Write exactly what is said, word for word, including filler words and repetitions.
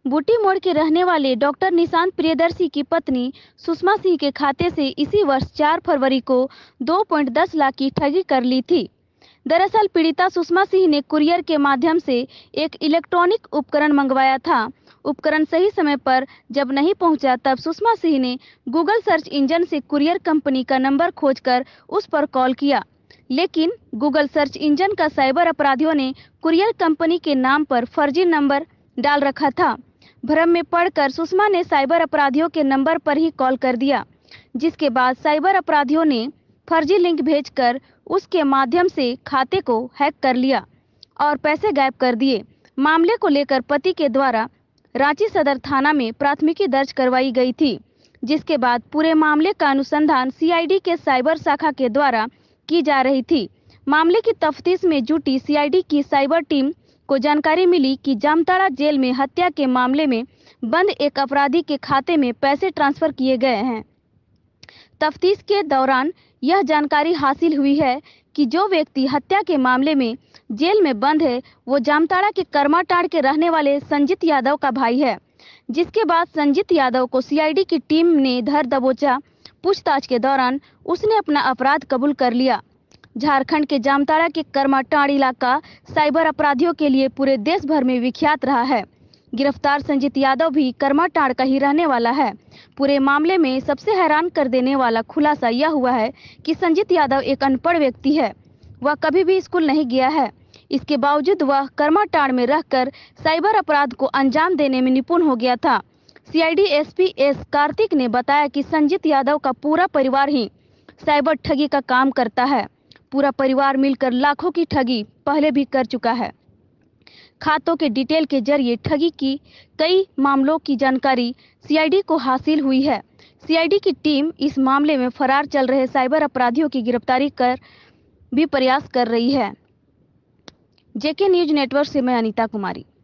बूटी मोड़ के रहने वाले डॉक्टर निशांत प्रियदर्शी की पत्नी सुषमा सिंह के खाते से इसी वर्ष चार फरवरी को दो पॉइंट दस लाख की ठगी कर ली थी। दरअसल पीड़िता सुषमा सिंह ने कुरियर के माध्यम से एक इलेक्ट्रॉनिक उपकरण मंगवाया था। उपकरण सही समय पर जब नहीं पहुंचा, तब सुषमा सिंह ने गूगल सर्च इंजन से कुरियर कंपनी का नंबर खोजकर उस पर कॉल किया, लेकिन गूगल सर्च इंजन का साइबर अपराधियों ने कुरियर कंपनी के नाम पर फर्जी नंबर डाल रखा था। भ्रम में पड़कर सुषमा ने साइबर अपराधियों के नंबर पर ही कॉल कर दिया, जिसके बाद साइबर अपराधियों ने फर्जी लिंक भेजकर उसके माध्यम से खाते को हैक कर लिया और पैसे गायब कर दिए। मामले को लेकर पति के द्वारा रांची सदर थाना में प्राथमिकी दर्ज करवाई गई थी, जिसके बाद पूरे मामले का अनुसंधान सीआईडी के साइबर शाखा के द्वारा की जा रही थी। मामले की तफ्तीश में जुटी सीआईडी की साइबर टीम को जानकारी मिली कि जामताड़ा जेल में हत्या के मामले में बंद एक अपराधी के खाते में पैसे ट्रांसफर किए गए हैं। तफ्तीश के दौरान यह जानकारी हासिल हुई है कि जो व्यक्ति हत्या के मामले में जेल में बंद है, वो जामताड़ा के कर्माटाड़ के रहने वाले संजीत यादव का भाई है। जिसके बाद संजीत यादव को सीआईडी की टीम ने धर दबोचा। पूछताछ के दौरान उसने अपना अपराध कबूल कर लिया। झारखंड के जामताड़ा के कर्माटाड़ इलाका साइबर अपराधियों के लिए पूरे देश भर में विख्यात रहा है। गिरफ्तार संजीत यादव भी कर्माटाड़ का ही रहने वाला है। पूरे मामले में सबसे हैरान कर देने वाला खुलासा यह हुआ है कि संजीत यादव एक अनपढ़ व्यक्ति है। वह कभी भी स्कूल नहीं गया है। इसके बावजूद वह कर्माटाड़ में रहकर साइबर अपराध को अंजाम देने में निपुण हो गया था। सीआईडी एसपी एस कार्तिक ने बताया कि संजीत यादव का पूरा परिवार ही साइबर ठगी का काम करता है। पूरा परिवार मिलकर लाखों की ठगी पहले भी कर चुका है। खातों के डिटेल के जरिए ठगी की कई मामलों की जानकारी सीआईडी को हासिल हुई है। सीआईडी की टीम इस मामले में फरार चल रहे साइबर अपराधियों की गिरफ्तारी कर भी प्रयास कर रही है। जेके न्यूज नेटवर्क से मैं अनीता कुमारी।